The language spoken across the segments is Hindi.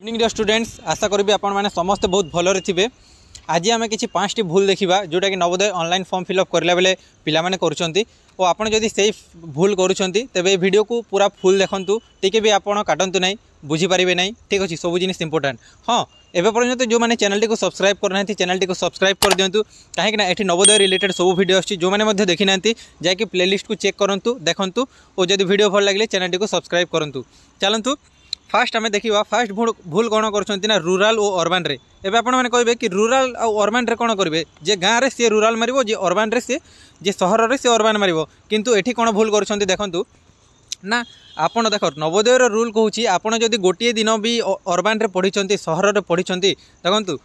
मॉर्निंग डे स्टूडेंट्स आशा करी आपण मैंने समस्ते बहुत भलरे थे। आज आम कि 5टी भूल देखा जोटा कि नवोदय ऑनलाइन फॉर्म फिलअप करला बेले पिला माने करुछंती और आपन जदि से भूल करुछंती तेबे वीडियो को पूरा फुल देखंतु टिके भी आपन काटंतु नहीं बुझी पारिबे नहीं। ठीक अच्छे सब जिनिस इंपोर्टेंट। हाँ एवं पर्यंत जो मैंने चैनल को सब्सक्राइब करना चैनल को सब्सक्राइब कर दिंतु कहीं ये नवोदय रिलेटेड सब वीडियो अच्छी जो मैंने देखी ना जाकि प्लेलिस्ट को चेक करूँ देखूँ और जब वीडियो भल लगे चैनल को सब्सक्राइब करूँ। चलतु फास्ट आम देखा फास्ट भूल कौन कर रूराल और अर्बान रे एवं आपण मैंने कहे कि रूराल और अर्बान रे कौन करेंगे जे गाँव में सी रूराल मार जे अर्बान रे सी जे सहर में सी अर्बान मार किंतु एठी कौन भूल कर देखु ना आपण देख नवोदय रूल कहूँ आपड़ जदि गोटे दिन भी अर्बान रे पढ़ी सहर में पढ़ी देखु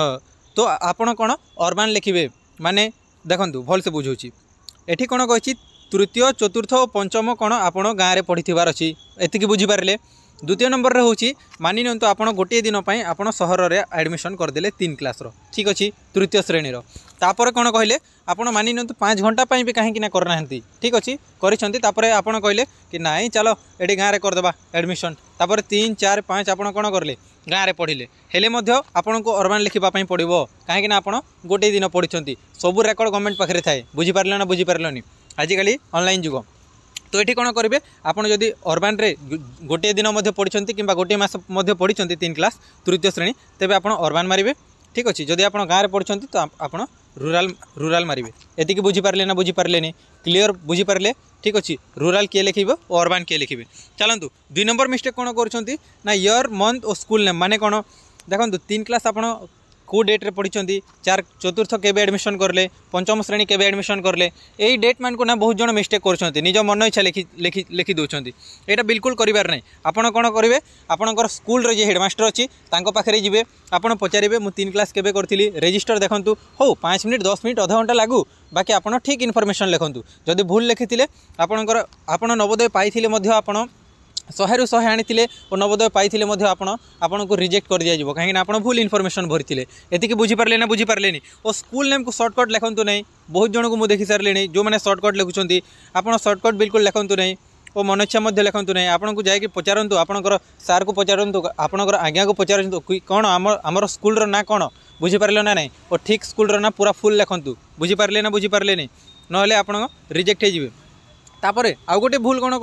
तो आपण कौन अर्बान लिखे माने देखु भल से बुझाऊँ एठी कौन कही तृतीय चतुर्थ और पंचम कौन आपड़ गाँव में पढ़ी अच्छी एति बुझीपारे। द्वितीय नंबर रे होची मानि नियंतु आपण गोटे दिन पई आपण सहर रे एडमिशन करदेले 3 क्लास रो। ठीक अच्छी तृतीय श्रेणी रो तापर कौन कहले आपण मानि नियंतु 5 घंटा पई भी कहीं ना करना। ठीक अच्छी करिसंती तापर आपण कहले कि नाई चलो एडी गाँव रे करदेबा एडमिशन तापर 3 4 5 आपण कौन करले गाँव रे पढ़िले हेले मध्य आपण को अर्बान लिखिबा पई पड़िबो कहीं आपण गोटे दिन पढ़िसंती सब रेकर्ड गवर्नमेंट पाखरे थाए बुझी पारले ना बुझी पारलनी आजिकली ऑनलाइन जुग। तो ये कौन करेंगे आपड़ जदि अर्बान रे गोटे दिन पढ़ी कि गोटे मस पढ़ी 3 क्लास तृतीय श्रेणी तेज आप अर्बान मारे। ठीक अच्छे जदि आप गाँव में पढ़ी तो आप रूराल मारे। एतिक बुझीपारे ना बुझीपारे क्लीयर बुझीपारे। ठीक अच्छे रूराल किए लिखे और अर्बान किए लिखे। चलतु 2 नंबर मिस्टेक कौन कर ईयर मंथ और स्कूल नेम माने कौन देखो 3 क्लास आप को डेट रे पढ़ी 4 चतुर्थ केबे एडमिशन करले पंचम श्रेणी केबे एडमिशन करले यही डेट मान को ना बहुत जन मिस्टेक कर निज मन इच्छा लिखि दौरान यहाँ बिल्कुल करिवार नहीं। आपड़ कौन करेंगे आपंकर स्कूल रे जे हेडमास्टर अच्छी पाखे जी आपड़ पचारे मुझे 3 क्लास केबे करी रेजिस्टर देखूँ हो 5 मिनट 10 मिनट अधा घंटा लागू बाकी आप ठीक इनफर्मेशन लिखुँ जदि भूल लिखी आपणकर आप नवोदय पाई आप 100 ରୁ 100 आनी और नवोदय पाई आपन को रिजेक्ट कर दिया कहीं आप भूल इनफर्मेशन भरी एतिक बुझीपारे ना बुझीपारे और स्कूल नेम को सर्टकट लिखुँ नहीं। बहुत जन को मुझे देखी सारे जो मैंने सर्टकट लिखुंट आप सर्टकट बिल्कुल लिखुँ नहीं और मन इच्छा लिखुँ नहीं। आपन को जाकि पचारतु आपंकर सार को पचारतु आपंकर आज्ञा को पचारतु कौन आमर स्कूल ना कौन बुझीपारे ना नहीं और ठीक स्कूल ना पूरा फुल लिखुँ बुझीपारे ना बुझीपारे ना आप रिजेक्ट हो। तापरे आउ गोटे भूल कौन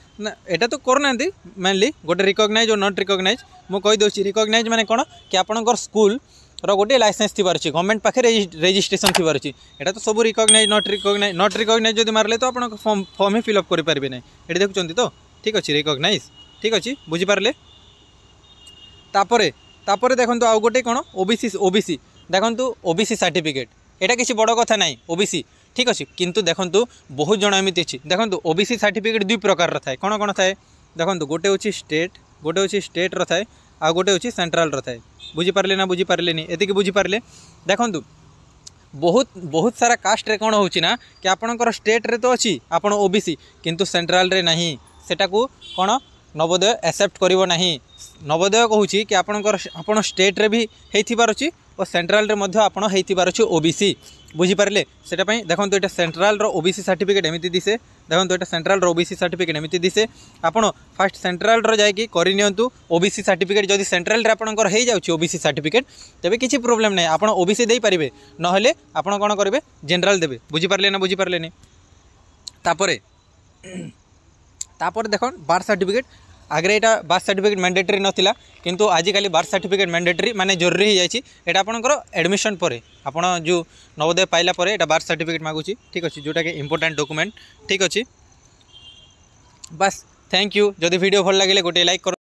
कर तो करना मेनली गोटे रिकग्नाइज और नॉट रिकग्नाइज मु कहीदे रिकग्नाइज माने कौन कि आपणकर स्कूल रो गोटे लाइसेंस थी गवर्नमेंट पाखे रेजिस्ट्रेशन थी यहाँ तो सब रिकग्नाइज नॉट रिकग्नाइज जब मारे तो आप फॉर्म ही फिलअप करेंगे ना ये देखुं तो। ठीक अच्छे रिकग्नाइज ठीक अच्छे बुझीपारे। तापरे देखो आउ गोटे कौन ओबीसी देखो ओबीसी सर्टिफिकेट यहाँ किसी बड़ कथा ना ओबीसी। ठीक अच्छे किंतु देखो बहुत जन एमती अच्छी देखो ओबीसी सर्टिफिकेट 2 प्रकार थाए कौन कौन थाए देखो गोटे हूँ स्टेट थाए आ गोटे हूँ सेंट्रल थाए बुझीपारे ना बुझीपारे एतिक बुझीपारे। देखो बहुत सारा कास्ट रे कौन होना कि आपणकर स्टेट रे तो अच्छी आपड़ ओबीसी किंतु सेंट्रल रे नहीं सेटा को कौन नवोदय एक्सेप्ट करिवो नहीं। नवोदय कहूँ कि आपड़ स्टेट रे भी होइथिबार अछि और सेंट्रल रे मध्य आपण होइथिबार अछि ओबीसी बुझीपारे से देखो ये सेंट्रल ओबीसी सर्टिफिकेट एमती दिसे देखो ये सेंट्रल ओबीसी सर्टिफिकेट एमती दिसे आप फास्ट सेंट्रल जाकि करनियंतु ओबीसी सर्टिफिकेट जदि सेंट्रल रे आपणकर हो जाउछि ओबीसी सर्टिफिकेट तेबे किछि प्रॉब्लम नहीं आप ओबीसी दे पारिबे नहले आपण कोन करिवे जनरल देबे बुझीपारे ना बुझीपारे नहीं। तापर देखो बार्थ सर्टिफिकेट आगे यहाँ बार्थ सर्टिफिकेट मैंडेटरी नाला किंतु आजिकल बार्थ सर्टिफिकेट मैंडेटरी माने जरूरी हो जाए यहाँ आपंकर एडमिशन पर आप जो नवोदय पाइला पर यहाँ बार्थ सर्टिफिकेट मागुची। ठीक अच्छे जोटा कि इंपोर्टेंट डॉक्यूमेंट। ठीक अच्छे बस थैंक यू जदि वीडियो भल लगे गोटे लाइक कर।